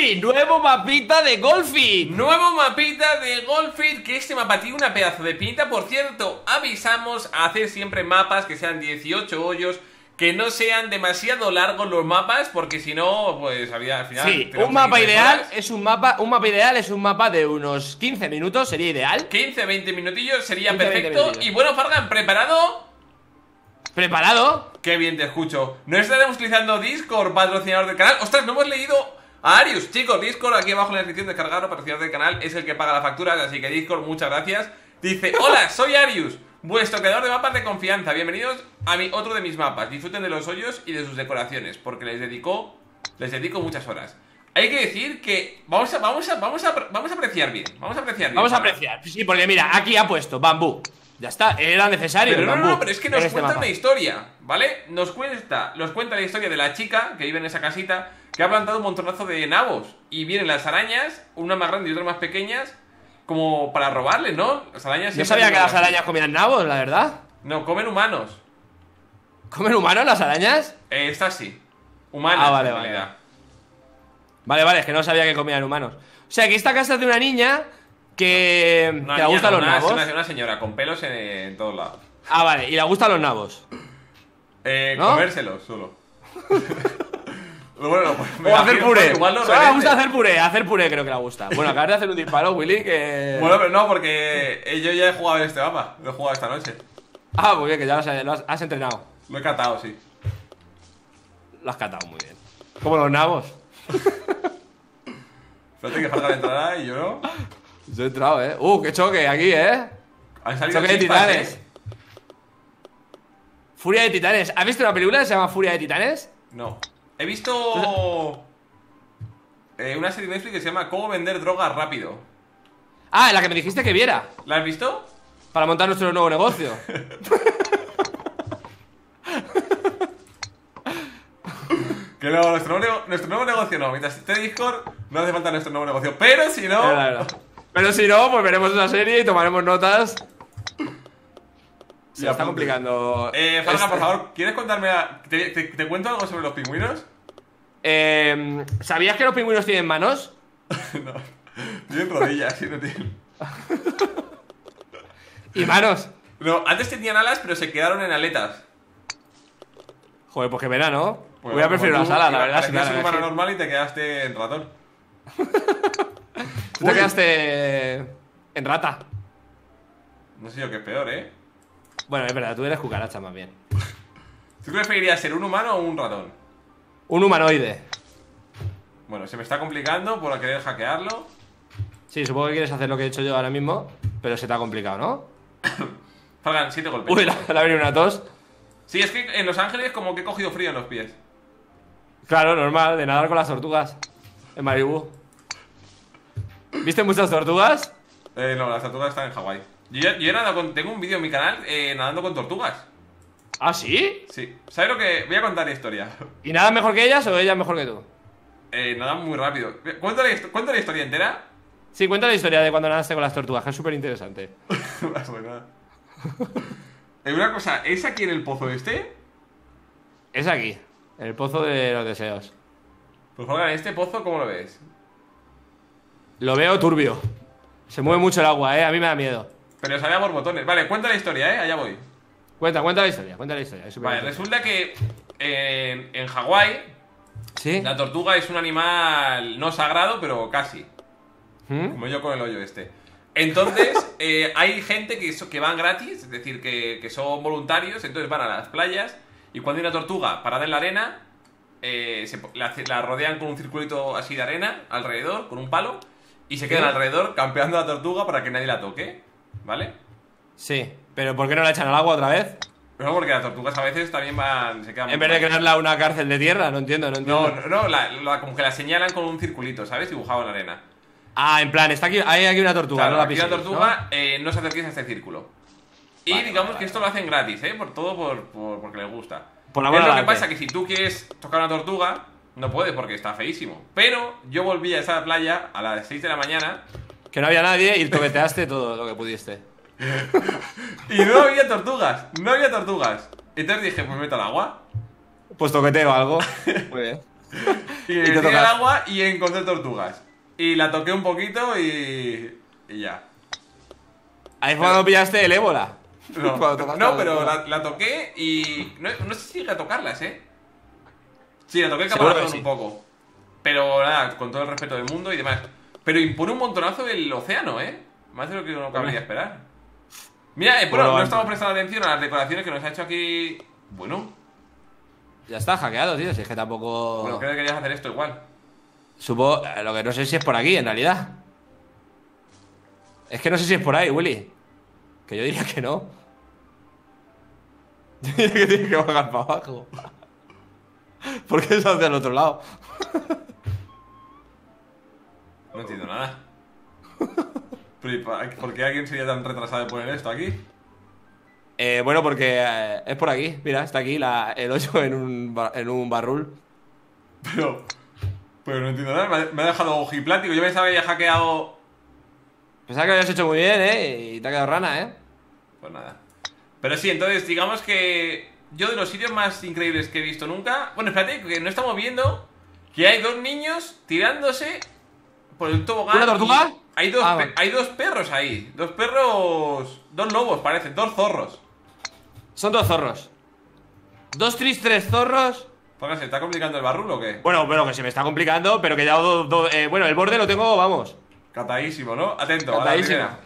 Sí, nuevo mapita de Golfit. Nuevo mapita de Golfit, que este mapa tiene una pedazo de pinta. Por cierto, avisamos a hacer siempre mapas que sean 18 hoyos, que no sean demasiado largos los mapas, porque si no, pues al final... Sí, un mapa ideal es un mapa de unos 15 minutos, sería ideal. 15-20 minutillos sería 15, 20 perfecto. minutillos. Y bueno, Fargan, ¿preparado? ¿Preparado? Qué bien te escucho. No estaremos utilizando Discord, patrocinador del canal. Ostras, no hemos leído a Arius. Chicos, Discord, aquí abajo en la descripción, descargarlo, patrocinador del canal, es el que paga la factura, así que Discord, muchas gracias. Dice, hola, soy Arius, vuestro creador de mapas de confianza. Bienvenidos a otro de mis mapas. Disfruten de los hoyos y de sus decoraciones, porque les dedico muchas horas. Hay que decir que vamos a apreciar bien. Vamos a apreciar bien. Vamos a apreciar. Sí, porque mira, aquí ha puesto bambú. Ya está, era necesario. Pero el no, bambú no, pero es que nos en este cuenta mapa. una historia, ¿vale? Nos cuenta la historia de la chica que vive en esa casita, que ha plantado un montonazo de nabos. Y vienen las arañas, una más grande y otra más pequeñas, como para robarle, ¿no? Las arañas. Yo sabía que las arañas comían nabos, la verdad. No, comen humanos. ¿Comen humanos las arañas? Estas sí. Humanas, Ah, vale, en vale. realidad. Vale, es que no sabía que comían humanos. O sea, que esta casa es de una niña que Una le niña, gustan no, los nabos. una señora con pelos en todos lados. Ah, vale, y le gustan los nabos. ¿No? Comérselos solo. Bueno, pues, O hacer puré. igual no Solo le revende. gusta hacer puré creo que le gusta. Bueno, acabas de hacer un disparo, Willy, que... Bueno, pero no, porque yo ya he jugado en este mapa. Lo he jugado esta noche. Ah, muy bien, que ya lo has entrenado. Lo he catado, sí. Lo has catado muy bien. Como los nabos. Espérate que Fargan entrará y yo no. Yo he entrado, qué choque aquí, Han salido Choque de chispas, titanes. Furia de Titanes. ¿Has visto una película que se llama Furia de Titanes? No. He visto una serie de Netflix que se llama Cómo vender drogas rápido. Ah, la que me dijiste que viera. ¿La has visto? Para montar nuestro nuevo negocio. Que no, nuestro nuevo negocio no. Mientras esté Discord, no hace falta nuestro nuevo negocio. Pero si no... Claro. Pero si no, pues veremos una serie y tomaremos notas. Se Ya, está pues, complicando. Fargan, por favor, ¿quieres contarme? ¿Te cuento algo sobre los pingüinos? ¿Sabías que los pingüinos tienen manos? No. Tienen rodillas, sí, no tienen. ¿Y manos? No, antes tenían alas, pero se quedaron en aletas. Joder, pues qué pena, ¿no? Pues Voy a preferir como las tú, alas, la verdad. parecías Si un humano normal y te quedaste en ratón. Tú te quedaste en rata. No sé yo qué es peor, ¿eh? Bueno, es verdad, tú eres cucaracha más bien. ¿Tú preferirías ser un humano o un ratón? Un humanoide. Bueno, se me está complicando por querer hackearlo. Sí, supongo que quieres hacer lo que he hecho yo ahora mismo, pero se te ha complicado, ¿no? Fargan, 7 golpes. Uy, le ha venido una tos. Sí, es que en Los Ángeles como que he cogido frío en los pies. Claro, normal, de nadar con las tortugas en Malibú. ¿Viste muchas tortugas? No, las tortugas están en Hawái. Yo he nadado tengo un vídeo en mi canal nadando con tortugas. ¿Ah, sí? Sí. ¿Sabes lo que...? Voy a contar la historia. ¿Y nada mejor que ellas o ellas mejor que tú? Nadan muy rápido. ¿Cuento la historia entera? Sí, cuenta la historia de cuando nadaste con las tortugas, que es súper interesante. Bueno. Una cosa, ¿es aquí en el pozo este? Es aquí, en el pozo de los deseos. Pues Fargan, ¿este pozo cómo lo ves? Lo veo turbio. Se mueve mucho el agua, a mí me da miedo. Pero sale a borbotones. Vale, cuenta la historia, allá voy. Cuenta la historia, es súper Vale, interesante. resulta que en Hawái ¿Sí? la tortuga es un animal no sagrado, pero casi. ¿Mm? Como yo con el hoyo este. Entonces, hay gente que van gratis, es decir, que son voluntarios, entonces van a las playas y cuando hay una tortuga parada en la arena, la rodean con un circulito así de arena alrededor, con un palo, y se quedan ¿Sí? alrededor campeando a la tortuga para que nadie la toque, ¿vale? Sí, pero ¿por qué no la echan al agua otra vez? Pero porque las tortugas a veces también se quedan... En vez de crearla una cárcel de tierra, no entiendo. No, como que la señalan con un circulito, ¿sabes? Dibujado en la arena. Ah, en plan, hay aquí una tortuga, Claro, no la aquí piséis, la tortuga no se acerquéis a este círculo. Y Vale, digamos vale, que esto lo hacen gratis, porque les gusta. Por la Es lo que adelante. pasa que si tú quieres tocar una tortuga, no puedes porque está feísimo. Pero yo volví a esa playa a las 6 de la mañana Que no había nadie y toqueteaste todo lo que pudiste. y no había tortugas, no había tortugas. Entonces dije, pues meto al agua. Pues toqueteo algo. Muy bien. Y me te metí en el tocas. agua y encontré tortugas. Y la toqué un poquito y ya. Ahí fue cuando pillaste el ébola. No, Cuando tocaste no la pero tortuga. la toqué y... No sé si llegué a tocarlas, ¿eh? Sí, la toqué el Seguro que caparazón sí. un poco. Pero nada, con todo el respeto del mundo y demás. Pero impone un montonazo el océano, ¿eh? Más de lo que uno cabría esperar. Mira, bueno, no estamos prestando atención a las decoraciones que nos ha hecho aquí... Bueno, Ya está hackeado, tío. Si es que tampoco. creo que querías hacer esto igual. Supongo. Lo que no sé si es por aquí, en realidad. Es que no sé si es por ahí, Willy. Que yo diría que no. Yo diría que tiene que bajar para abajo. ¿Por qué es hacia el otro lado? No entiendo nada. Pero ¿por qué alguien sería tan retrasado de poner esto aquí? Bueno, porque es por aquí. Mira, está aquí el 8 en un barrul. Pero no entiendo nada. Me ha dejado ojiplático. Yo pensaba que había hackeado... Pensaba que lo habías hecho muy bien, Y te ha quedado rana, Pues nada. Pero sí, entonces digamos que yo de los sitios más increíbles que he visto nunca... Bueno, espérate, que no estamos viendo que hay dos niños tirándose por el tobogán. ¿Una tortuga? y Hay dos, Vale. hay dos perros ahí. Dos perros... Dos lobos, parecen. Dos zorros. Son dos zorros. Dos tres zorros. ¿Por qué se está complicando el barrul o qué? Bueno, que se me está complicando, pero que ya bueno, el borde lo tengo, vamos. Catadísimo, ¿no? Atento, Catadísimo. a la primera.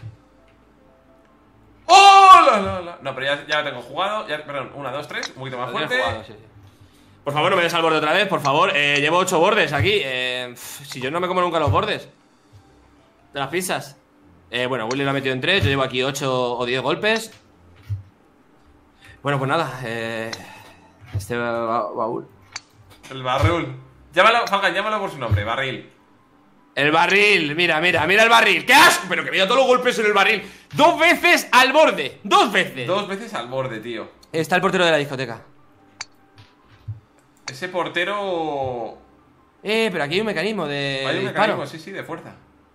¡Oh! No, pero ya lo tengo jugado. Perdón, 1, 2, 3. Un poquito más Lo tienes fuerte. jugado, sí. Por favor, no me des al borde otra vez, por favor. Llevo 8 bordes aquí. Si yo no me como nunca los bordes de las pizzas. Bueno, Willy lo ha metido en 3. Yo llevo aquí 8 o 10 golpes. Bueno, pues nada. Este baúl. El barril. Llámalo, Falcon, llámalo por su nombre, barril. El barril, mira el barril. ¡Qué asco! Pero que me dio todos los golpes en el barril. 2 veces al borde. 2 veces. 2 veces al borde, tío. Está el portero de la discoteca. Ese portero... Pero aquí hay un mecanismo de Hay un disparo. mecanismo, sí, de fuerza.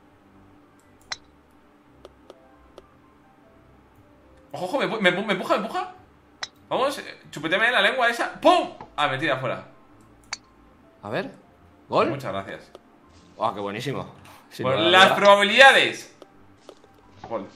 Ojo, ojo, me empuja. Vamos, chupeteme la lengua esa. ¡Pum! Ah, me tira afuera. A ver. ¿Gol? Muchas gracias. ¡Ah, qué buenísimo! Sí, Pues no, las no. probabilidades. Gol.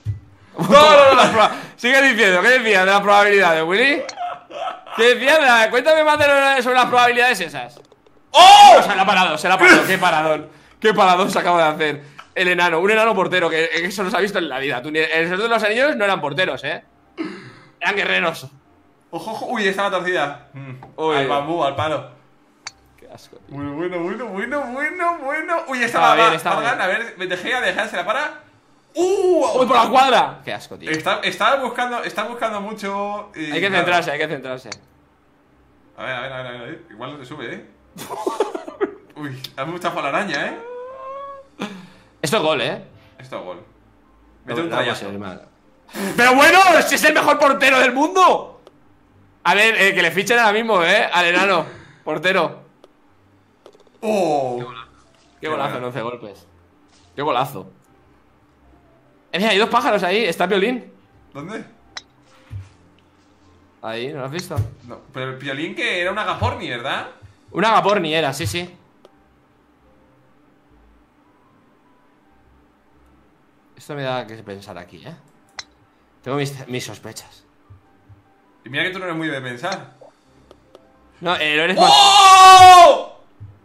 Sigue diciendo, ¿qué decías de las probabilidades, Willy? ¿Qué decías? Cuéntame más sobre las probabilidades esas. ¡Oh! Se la ha parado, qué paradón se acaba de hacer el enano, un enano portero, que eso no se ha visto en la vida. En el Señor de los Anillos no eran porteros, eran guerreros. Ojo, ojo. Uy, estaba torcida. Uy. Al bambú, al palo. Qué asco, tío. Bueno. Uy, Estaba bien, va, estaba Falcon, bien. a ver, dejarse la para. ¡Uy, por la cuadra! Qué asco, tío. Está buscando mucho. Y Hay que nada. centrarse, hay que centrarse. A ver. Igual no te sube, Uy, has mucha la araña, Esto es gol, Esto es gol. Mete No, un no puede trayazo. ser, madre. ¡Pero bueno! ¡Si es el mejor portero del mundo! A ver, que le fichen ahora mismo, al enano. Portero. ¡Oh! Qué golazo en 11 golpes. Qué golazo. Mira, hay 2 pájaros ahí. Está Piolín. ¿Dónde? Ahí, ¿no lo has visto? No, pero el piolín que era un agaporni, ¿verdad? Un agaporni era, sí. Esto me da que pensar aquí, Tengo mis sospechas. Y mira que tú no eres muy de pensar. No, no eres más. ¡Oh!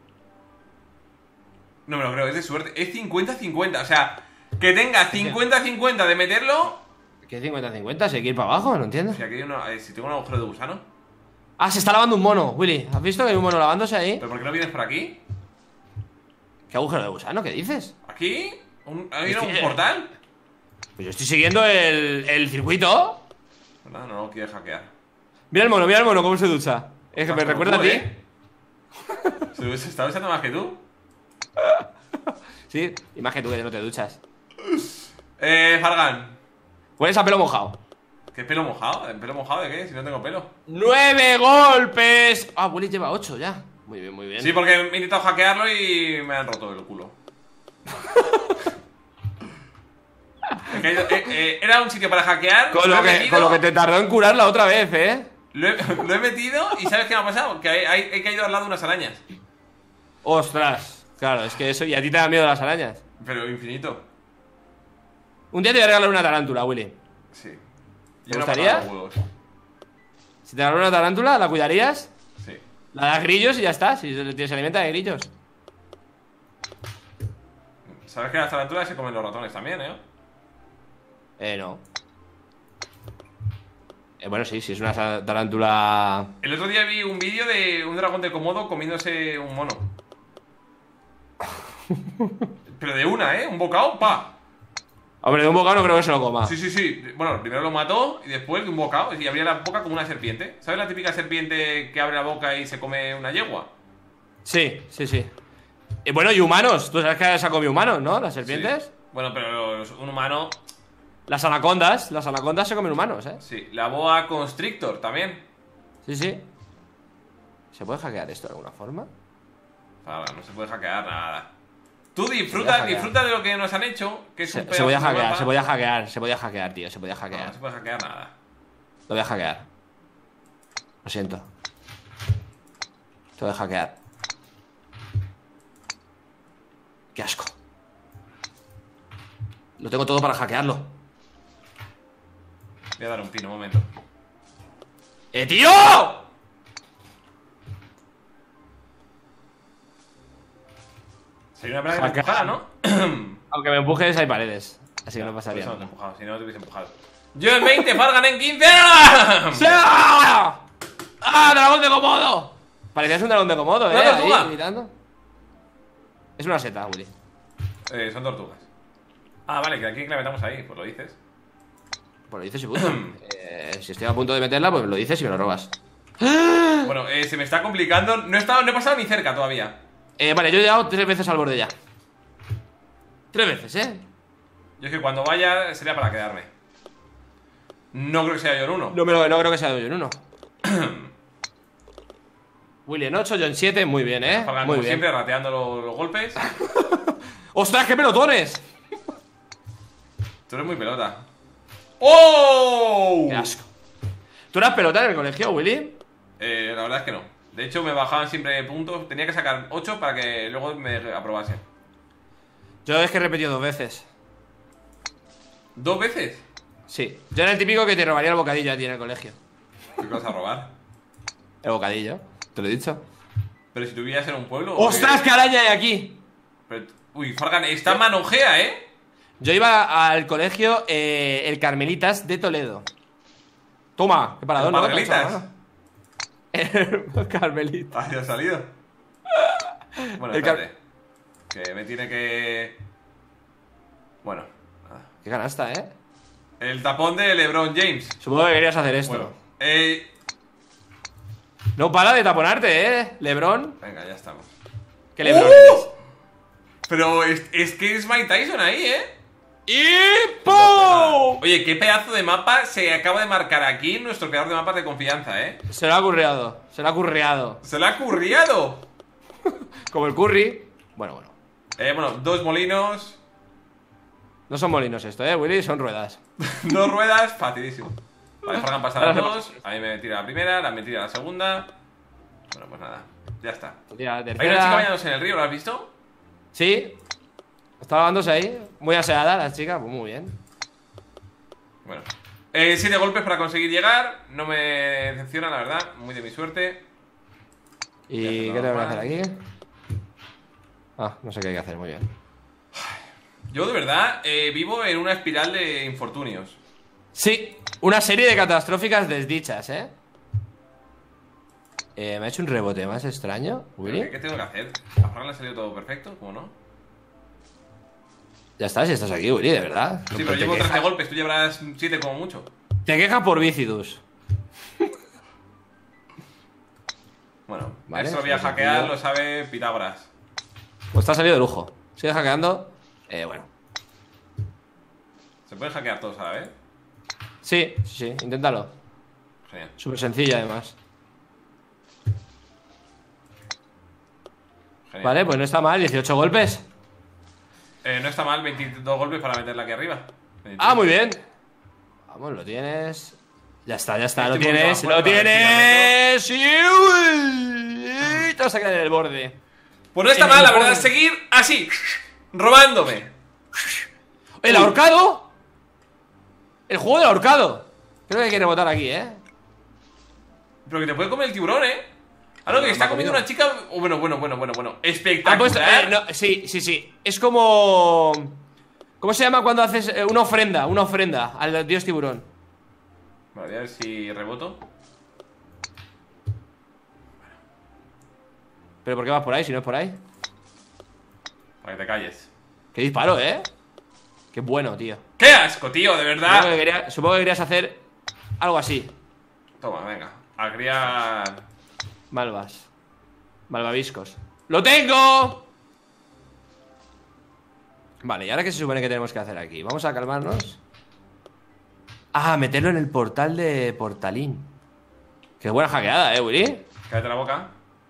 No me lo creo, es de suerte. Es 50-50, o sea, que tenga 50-50 de meterlo. ¿Qué 50-50? ¿Se hay que ir para abajo? No entiendo. Si aquí hay si tengo un agujero de gusano. Ah, se está lavando un mono, Willy. ¿Has visto que hay un mono lavándose ahí? ¿Pero por qué no vienes por aquí? ¿Qué agujero de gusano? ¿Qué dices? ¿Aquí? ¿Hay un Estoy- portal? Pues yo estoy siguiendo el circuito. No lo quiero hackear. Mira el mono, cómo se ducha. Es que me Estás recuerda a como ti. tú, ¿Se está besando más que tú? Sí, y más que tú que no te duchas. Fargan. Hueles a pelo mojado. ¿Qué pelo mojado? ¿Pelo mojado de qué? Si no tengo pelo. 9 golpes. Ah, Willy lleva 8 ya. Muy bien, muy bien. Sí, porque he intentado hackearlo y me han roto el culo. Es que era un sitio para hackear. Con lo que te tardó en curar la otra vez, Lo he metido y ¿sabes qué me ha pasado? Que he caído al lado de unas arañas. Ostras, claro, es que eso. Y a ti te dan miedo las arañas. Pero infinito. Un día te voy a regalar una tarántula, Willy. Sí. ¿Te gustaría? Los huevos. Si te regalan una tarántula, ¿la cuidarías? Sí. La das grillos y ya está. Si se alimenta de grillos. ¿Sabes que las tarántulas se comen los ratones también, No. Bueno, sí, es una tarántula. El otro día vi un vídeo de un dragón de Komodo comiéndose un mono. Pero de una, un bocado, pa. Hombre, de un bocado no creo que se lo coma. Sí. Bueno, primero lo mató y después de un bocado. Y abría la boca como una serpiente. ¿Sabes la típica serpiente que abre la boca y se come una yegua? Sí. Bueno, y humanos. Tú sabes que se ha comido humanos, ¿no? Las serpientes. Sí. Bueno, pero un humano. Las anacondas se comen humanos, Sí, la boa constrictor también. Sí. ¿Se puede hackear esto de alguna forma? Nada, no se puede hackear nada. Tú disfruta de lo que nos han hecho. Que es un se voy a pedazo de hackear, mapa. se podía hackear, tío. Se podía hackear. No se puede hackear nada. Lo voy a hackear. Lo siento. Te voy a hackear. Qué asco. Lo tengo todo para hackearlo. Voy a dar un pino, un momento. ¡Tío! Sería una plaga que me empujara, ¿no? Aunque me empujes hay paredes. Así que no pasaría. Por eso no te he empujado, si no te hubiese empujado. Yo en 20, Fargan en 15. ¡Ah! ¡Ah! ¡Dragón de Komodo! Parecías un dragón de Komodo, ¿Una tortuga? Ahí, gritando. Es una seta, Willy. Son tortugas. Ah, vale, que aquí la metamos ahí, pues lo dices. Pues lo dices y punto. Si estoy a punto de meterla, pues lo dices y me lo robas. Bueno, se me está complicando. No he pasado ni cerca todavía. Vale, yo he llegado 3 veces al borde ya. 3 veces, Yo es que cuando vaya sería para quedarme. No creo que sea yo en 1. No creo que sea yo en 1. Willy en 8, yo en 7, muy bien, Fargan, muy como bien. siempre, rateando los golpes. ¡Ostras, qué pelotones! Tú eres muy pelota. ¡Oh! ¡Qué asco! ¿Tú eras pelota en el colegio, Willy? La verdad es que no. De hecho, me bajaban siempre puntos. Tenía que sacar 8 para que luego me aprobasen. Yo es que he repetido 2 veces. ¿2 veces? Sí. Yo era el típico que te robaría el bocadillo a ti en el colegio. ¿Qué vas a robar? El bocadillo, te lo he dicho. Pero si tú vivías en un pueblo. ¡Ostras, qué araña hay aquí! Uy, Fargan, está manojea, Yo iba al colegio el Carmelitas de Toledo. Toma, qué paradón, ¿El ¿no? Carmelitas? El Carmelitas. Ah, ya ha salido. Bueno, El espérate. Que me tiene que. Bueno. Qué canasta, El tapón de LeBron James. Supongo que querías hacer esto. Bueno, No para de taponarte, Lebron. venga, ya estamos. ¿Qué Lebron eres? Pero es que es Mike Tyson ahí, ¡Y ¡pum! Oye, qué pedazo de mapa se acaba de marcar aquí nuestro creador de mapas de confianza, Se lo ha curreado. Se lo ha curreado. ¡Se lo ha curriado! Como el curry. Bueno. Bueno, 2 molinos. No son molinos esto, Willy, son ruedas. 2 ruedas, facilísimo. Vale, Fargan pasa las 2. A mí me tira la primera, la me tira la segunda. Bueno, pues nada, ya está. Tira la Hay una tercera. chica bañándose en el río, ¿lo has visto? Sí. Está lavándose ahí. Muy aseada la chica, pues muy bien. Bueno. 7 golpes para conseguir llegar. No me decepciona, la verdad. Muy de mi suerte. ¿Y qué tengo que hacer aquí? Ah, no sé qué hay que hacer, muy bien. Yo de verdad vivo en una espiral de infortunios. Sí, una serie de catastróficas desdichas, me ha hecho un rebote más extraño, Willy. ¿Qué tengo que hacer? ¿A Fran le ha salido todo perfecto? ¿Cómo no? Ya está, si estás aquí, Willy, de verdad. Sí, pero llevo 13 golpes, tú llevarás 7 como mucho. Te quejas por Bícidus. Bueno, Vale, eso lo voy a pues hackear, aquí yo- lo sabe Pitágoras. Pues te ha salido de lujo. Sigue hackeando. Bueno. ¿Se pueden hackear todos a la vez? Sí, inténtalo. Genial. Súper sencillo, además. Genial. Vale, pues no está mal, 18 golpes. No está mal, 22 golpes para meterla aquí arriba. 23. Ah, muy bien. Vamos, lo tienes. Ya está, lo Estoy tienes, mucho más lo fuerte, tienes. Sí, uy. Te vas a quedar en el borde. Pues no está mal, la verdad, seguir así, robándome. ¿El ahorcado? El juego del ahorcado. Creo que hay que rebotar aquí, Pero que te puede comer el tiburón, Ah, no, que está comiendo una chica. Bueno. Espectacular. Sí. Es como. ¿Cómo se llama cuando haces una ofrenda al dios tiburón? Vale, voy a ver si reboto. ¿Pero por qué vas por ahí si no es por ahí? Para que te calles. Qué disparo, Qué bueno, tío. ¡Qué asco, tío! De verdad. Supongo que querías hacer algo así. Toma, venga. A criar. Malvaviscos. ¡Lo tengo! Vale, ¿y ahora qué se supone que tenemos que hacer aquí? Vamos a calmarnos. Ah, meterlo en el portal de Portalín. Qué buena hackeada, Willy. Cállate la boca.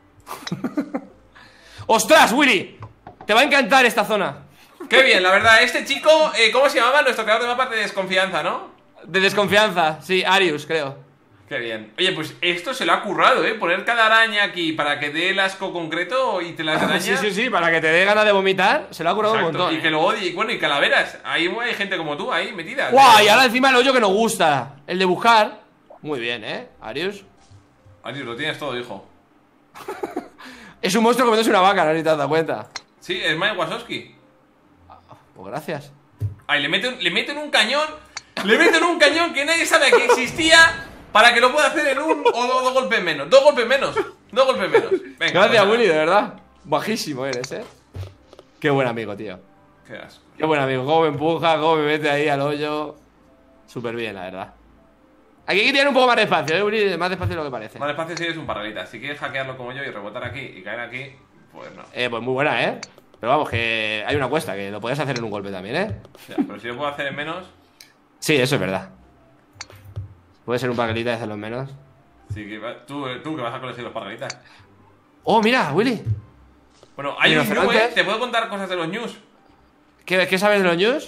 ¡Ostras, Willy! Te va a encantar esta zona. Qué bien, la verdad. Este chico, ¿cómo se llamaba? Nuestro creador de mapas de desconfianza, ¿no? De desconfianza, sí, Arius, creo. Qué bien. Oye, pues esto se lo ha currado, Poner cada araña aquí para que dé el asco concreto y te las arañas. Sí, para que te dé ganas de vomitar. Se lo ha curado. Exacto. Un montón. Y que lo odie. Bueno, y calaveras. Ahí hay gente como tú ahí metida. ¡Guau! Y ahora encima el hoyo que nos gusta. El de buscar. Muy bien, Arius. Arius, lo tienes todo, hijo. Es un monstruo comiéndose una vaca, no sé si te has dado cuenta. Sí, es Mike Wazowski. Pues gracias. Ay, le meten un cañón. Le meten un cañón que nadie sabe que existía. Para que lo pueda hacer en un o dos golpes menos. Dos golpes menos. Venga, gracias, Willy, de verdad. Bajísimo eres, Qué buen amigo, tío. Qué asco. Qué buen amigo. Cómo me empuja, cómo me mete ahí al hoyo. Súper bien, la verdad. Aquí hay que tener un poco más de espacio, Willy. Más despacio de lo que parece. Más despacio si eres un parralita. Si quieres hackearlo como yo y rebotar aquí y caer aquí, pues no. Pues muy buena, Pero vamos, que hay una cuesta, que lo puedes hacer en un golpe también, Ya, pero si lo puedo hacer en menos. Sí, eso es verdad. Puede ser un parralita y hacerlo en menos. Sí, que tú que vas a colegir los parralitas. Oh, mira, Willy. Bueno, hay un new, Te puedo contar cosas de los news. ¿Qué sabes de los news?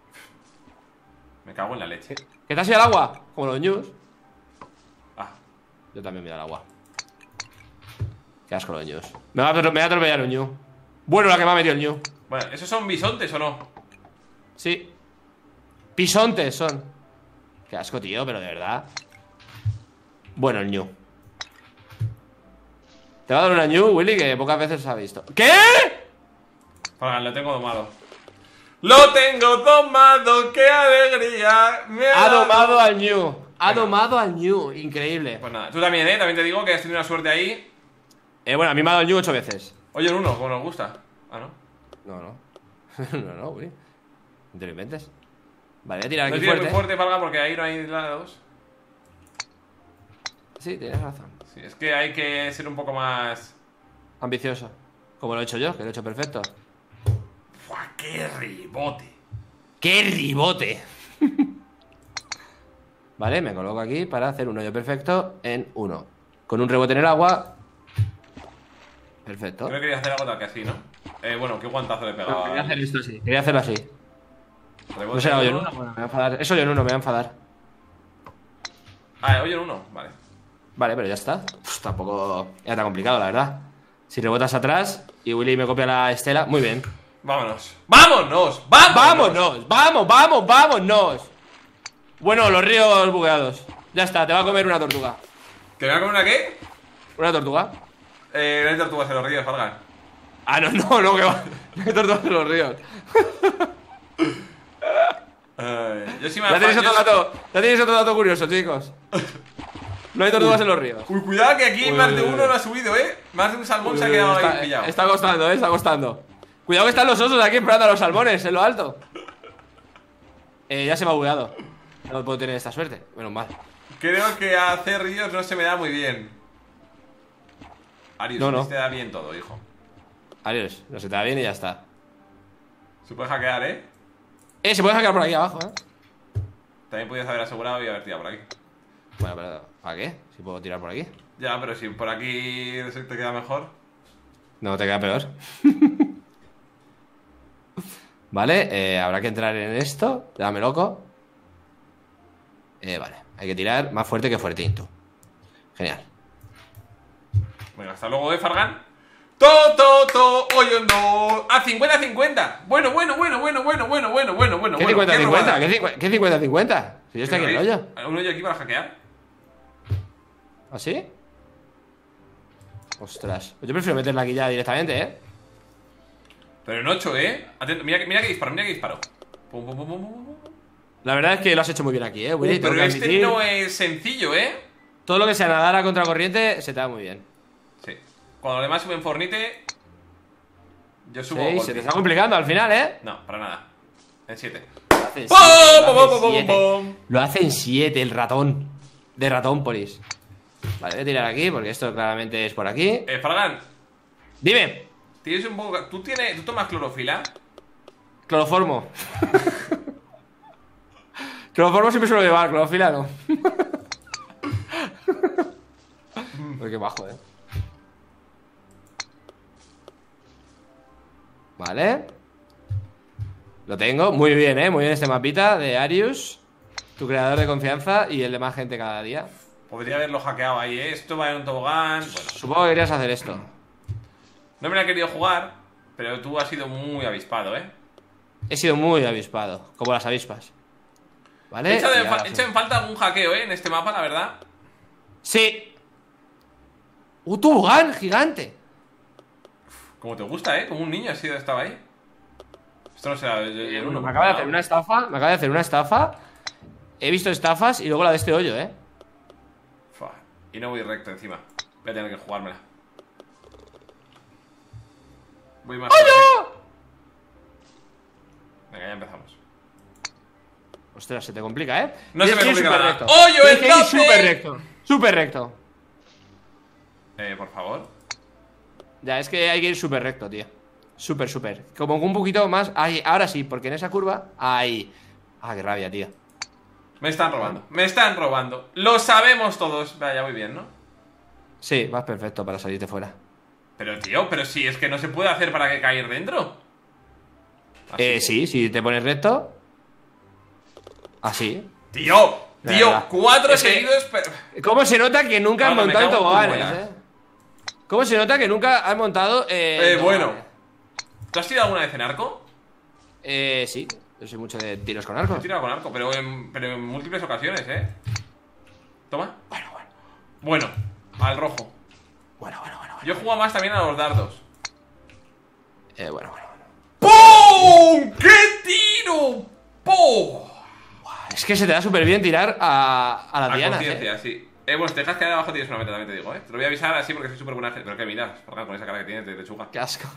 Me cago en la leche. ¿Que te has ido al agua? Como los news. Ah. Yo también me he ido al agua. Qué asco los news. Me va a atropellar un new. Bueno, la que me ha metido el new. Bueno, ¿esos son bisontes o no? Sí. Pisontes son. Qué asco, tío, pero de verdad. Bueno, el new. Te va a dar una new, Willy, que pocas veces se ha visto. ¿Qué? Oigan, lo tengo domado. ¡Lo tengo domado! ¡Qué alegría! Ha domado al new. Ha domado al new. Increíble. Pues nada, tú también, también te digo que has tenido una suerte ahí. Bueno, a mí me ha dado el new 8 veces. Oye, en uno, como nos gusta. Ah, ¿no? No, Willy. No te lo inventes. Vale, voy a tirar aquí no fuerte. Muy fuerte, Valga, porque ahí no hay lados. Sí, tienes razón. Sí, es que hay que ser un poco más ambicioso. Como lo he hecho yo, que lo he hecho perfecto. ¡Fua, qué ribote! ¡Qué ribote! Vale, me coloco aquí para hacer un hoyo perfecto en 1. Con un rebote en el agua. Perfecto. Creo que quería hacer algo tal que así, ¿no? Bueno, qué guantazo le he pegado. Quería hacer esto así. Quería hacerlo así. Rebote no será hoyo en 1. Bueno, me va a enfadar. Es hoyo en 1, me va a enfadar. Ah, hoyo en 1, vale. Vale, pero ya está. Tampoco era tan complicado, la verdad. Si rebotas atrás y Willy me copia la estela, muy bien. Vámonos. ¡Vámonos! ¡Vámonos! ¡Vámonos! Bueno, los ríos bugueados. Ya está, te va a comer una tortuga. ¿Que me va a comer una qué? ¿Una tortuga? No hay tortugas en los ríos, Valga. Ah, no, que va. No hay tortugas en los ríos. Yo sí me Ya tenéis otro dato curioso, chicos. No hay tortugas en los ríos. Uy, cuidado que aquí más de uno lo ha subido, Más de un salmón se ha quedado ahí pillado. Está costando, está costando. Cuidado que están los osos aquí esperando a los salmones en lo alto. Ya se me ha bugueado. No puedo tener esta suerte, menos mal. Creo que hacer ríos no se me da muy bien. Arius, no. Se te da bien todo, hijo. Arius, no se te da bien y ya está. Se puede hackear, se puede hackear por aquí abajo, También podías haber asegurado y haber tirado por aquí. Bueno, pero ¿para qué? Si puedo tirar por aquí. Ya, pero si por aquí te queda mejor. No, te queda peor. Vale, habrá que entrar en esto. Dame loco. Vale, hay que tirar más fuerte que fuertito. Genial. Venga, hasta luego, Fargan. Oye, no. A 50-50. Bueno. ¿Qué 50-50? ¿Qué 50-50? Si yo estoy aquí en el hoyo. ¿Un hoyo aquí para hackear? ¿Así? Ostras. Pues yo prefiero meterla aquí ya directamente, ¿eh? Pero en 8, ¿eh? Atento, mira que disparo, Pum. La verdad es que lo has hecho muy bien aquí, ¿eh, Willy? Pero este no es sencillo, ¿eh? Todo lo que sea nadar a contracorriente se te da muy bien. Sí. Cuando además suben Fornite, yo subo. Sí, se te está complicando al final, ¿eh? No, para nada. En 7. Lo hace en 7 el ratón. De Ratónpolis. Vale, voy a tirar aquí porque esto claramente es por aquí. Fargan, Dime. tienes un poco. ¿Tú tomas clorofila? Cloroformo. Cloroformo siempre suelo llevar, clorofila no. Uy, qué bajo, Vale. Lo tengo, muy bien, muy bien este mapita de Arius. Tu creador de confianza y el de más gente cada día. Podría haberlo hackeado ahí, ¿eh? Esto va en un tobogán. Bueno, supongo que querías hacer esto. No me la he querido jugar, pero tú has sido muy avispado, ¿eh? He sido muy avispado, como las avispas. ¿Vale? Echa en falta algún hackeo, ¿eh? En este mapa, la verdad. Sí. Un tobogán gigante. Como te gusta, ¿eh? Como un niño así estaba ahí. Esto no será el uno. Me acaba de hacer una estafa. Me acaba de hacer una estafa. He visto estafas y luego la de este hoyo, ¿eh? Y no voy recto encima. Voy a tener que jugármela. Voy más. ¡Hoyo! Venga, ya empezamos. Ostras, se te complica, ¿eh? No se me complica nada. Recto. ¡Hoyo en 12! Súper recto. Súper recto. Por favor. Ya, es que hay que ir súper recto, tío. Súper. Como un poquito más. Ahí, ahora sí, porque en esa curva. Ahí. Ah, qué rabia, tío. Me están robando. Lo sabemos todos. Vaya, ya voy bien, ¿no? Sí, vas perfecto para salirte fuera. Pero, tío, si es que no se puede hacer para que caer dentro. Sí, si te pones recto. Así. Tío, 4 seguidos. ¿Cómo se nota que nunca has montado en toboganes, ¿Cómo se nota que nunca has montado bueno. ¿Tú has tirado alguna vez en arco? Sí. Yo soy mucho de tiros con arco. He tirado con arco, pero en múltiples ocasiones, ¿eh? Toma. Bueno, al rojo. Bueno. Yo juego más también a los dardos. Bueno. ¡Pum! ¡Qué tiro! ¡Pum! Es que se te da súper bien tirar a las dianas, conciencia, sí. Bueno, si te dejas caer abajo tienes una meta, también te digo, ¿eh? Te lo voy a avisar así porque soy súper buena gente. Pero que miras, con esa cara que tienes de lechuga. Qué asco.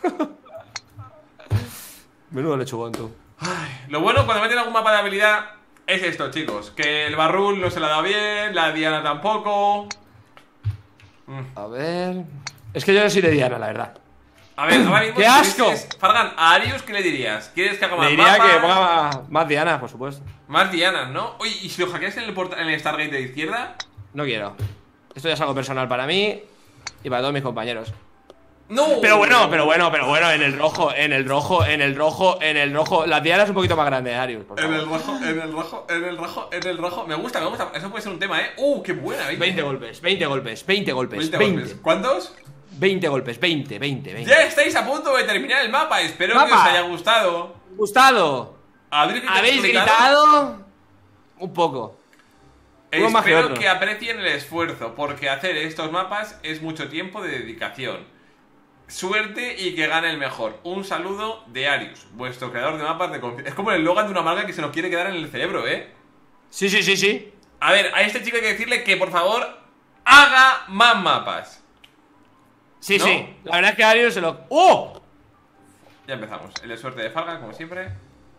Menudo lechugón, tú. Ay, lo bueno cuando meten algún mapa de habilidad es esto, chicos. Que el Barrul no se la da bien, la Diana tampoco. A ver... Es que yo no soy de Diana, la verdad. A ver, ahora mismo... ¡Qué asco! Fargan, a Arius, ¿qué le dirías? ¿Quieres que haga más Le diría mapas? que ponga más Diana, por supuesto. Más Dianas, ¿no? Oye, ¿y si lo hackeas en el Stargate de izquierda? No quiero. Esto ya es algo personal para mí y para todos mis compañeros. ¡No! Pero bueno, en el rojo. La diana es un poquito más grande, Arius, por favor. En el rojo. Me gusta. Eso puede ser un tema, ¿eh? ¡Qué buena! 20 golpes. 20 golpes. ¿Cuántos? 20 golpes, 20. Ya estáis a punto de terminar el mapa. Espero que os haya gustado. ¿Habéis gritado? Un poco. Espero que aprecien el esfuerzo, porque hacer estos mapas es mucho tiempo de dedicación. Suerte y que gane el mejor. Un saludo de Arius, vuestro creador de mapas de confianza. Es como el eslogan de una marca que se nos quiere quedar en el cerebro, ¿eh? Sí. A ver, a este chico hay que decirle que por favor haga más mapas. Sí. La verdad es que Arius se lo... ¡Oh! Ya empezamos. El de suerte de Fargan, como siempre.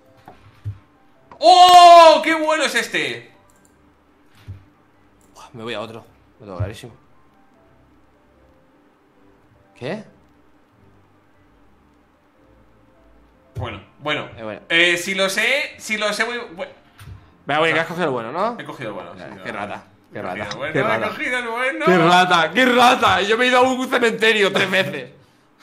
¡Oh! ¡Qué bueno es este! Me voy a otro. Lo tengo clarísimo. ¿Qué? Bueno. Si lo sé, voy... Venga, güey, que has cogido el bueno, ¿no? He cogido el bueno, sí. Qué rata. He cogido el bueno. ¡Qué rata! Yo me he ido a un cementerio 3 veces.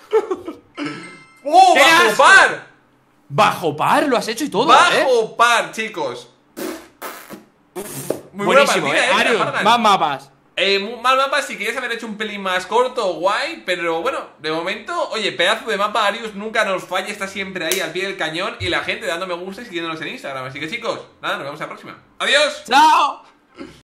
¡Oh! ¡Bajo par! ¡Bajo par! Lo has hecho y todo, ¡Bajo par, chicos! Muy buenísimo, buena partida, Arius, más mapas. mal mapa, si querías haber hecho un pelín más corto, guay. Pero bueno, de momento, oye, pedazo de mapa. Arius nunca nos falla, está siempre ahí al pie del cañón. Y la gente dando me gusta y siguiéndonos en Instagram. Así que chicos, nada, nos vemos la próxima. ¡Adiós! ¡Chao!